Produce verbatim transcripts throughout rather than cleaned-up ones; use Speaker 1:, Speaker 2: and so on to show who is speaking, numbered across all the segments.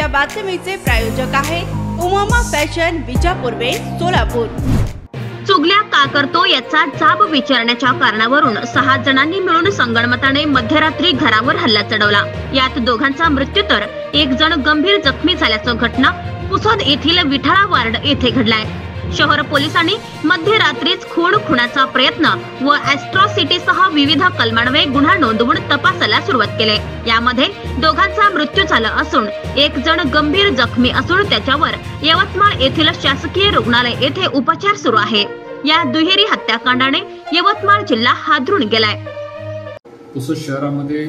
Speaker 1: बातमीचे प्रायोजक आहेत उमामा फॅशन विजापूर सोलापूर।
Speaker 2: चुगल्या का करतो याचा जाब विचारण्याच्या कारणावरून सहा जणांनी मिळून संगणमताने मध्यरात्री घरावर हल्ला चढवला। यात दोघांचा मृत्यू तर एक जण गंभीर जखमी झाल्याची घटना पुसद येथील विठाळा वार्ड येथे घडलाय। शहर पोलिसांनी मध्यरात्रीच खून खुनाचा प्रयत्न व ॲट्रॉसिटीसह विविध कलमान्वये गुन्हा नोंदवून तपासाला सुरुवात केली। यामध्ये दोघांचा मृत्यू झाला असून एक जण गंभीर जखमी असून त्याच्यावर यवतमाळ येथील शासकीय रुग्णालय येथे उपचार सुरू आहे। या दुहेरी हत्याकांडाने यवतमाळ जिल्हा हादरून गेलाय।
Speaker 3: पुसद शहरामध्ये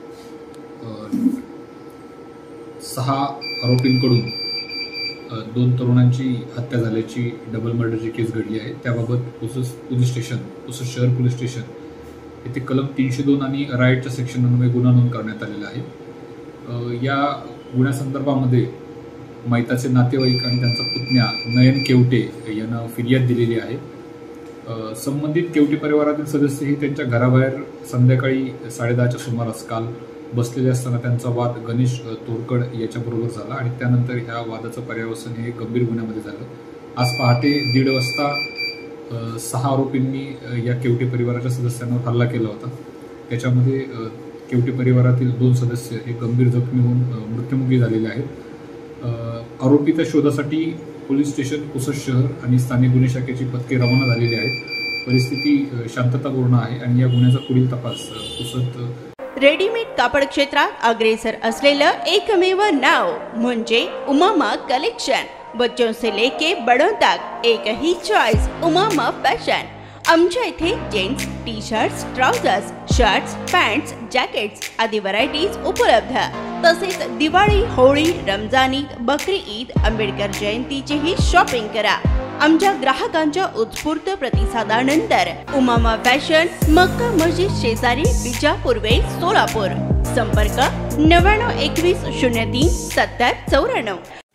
Speaker 3: सहा आरोपींकडून दोन तरुणांची हत्या झाल्याची डबल मर्डरची केस घडली आहे। त्याबाबत पुसद पोलीस स्टेशन पुसद शहर पोलीस स्टेशन येथे कलम तीनशे दोन आणि राईटच्या सेक्शन अन्वये गुन्हा नोंद करण्यात आलेला आहे। या गुन्ह्यासंदर्भामध्ये मैताचे नातेवाईक आणि त्यांचा पुतण्या नयन केवटे यांना फिर्याद दिलेली आहे। संबंधित केवटे परिवारातील सदस्य हे त्यांच्या घराबाहेर संध्याकाळी साडेदहाच्या सुमारास काल बसलेले असताना त्यांचा वाद गणेश तोरकड याच्याबरोबर झाला आणि त्यानंतर ह्या वादाचं पर्यावसन हे गंभीर गुन्ह्यामध्ये झालं। आज पहाटे दीड वाजता सहा आरोपींनी या केवटे परिवाराच्या सदस्यांवर हल्ला केला होता। त्याच्यामध्ये केवटे परिवारातील दोन सदस्य हे गंभीर जखमी होऊन मृत्युमुखी झालेले आहेत। आरोपीच्या शोधासाठी पोलीस स्टेशन पुसद शहर आणि स्थानिक गुन्हे शाखेची पथके रवाना झालेली आहेत। परिस्थिती शांततापूर्ण आहे आणि या गुन्ह्याचा पुढील तपास पुसद
Speaker 1: रेडीमेड कापड क्षेत्रात अग्रेसर असलेलं एकमेव नाव म्हणजे उमामा कलेक्शन। बच्चों से लेके बड़ों तक एक ही चॉइस उमामा फॅशन। आमच्या इथे gents T shirts, trousers, shirts, pants, jackets आदी व्हरायटीज उपलब्ध। तसेच दिवाळी, होळी, रमजान ईद, बकरी ईद, आंबेडकर जयंतीचीही शॉपिंग करा। आमच्या ग्राहकांच्या उत्स्फूर्त प्रतिसादानंतर उमामा फॅशन मक्का मस्जिद शेजारी विजापूर सोलापूर। संपर्क नव्याण्णव एकवीस शून्य तीन सत्तर चौऱ्याण्णव।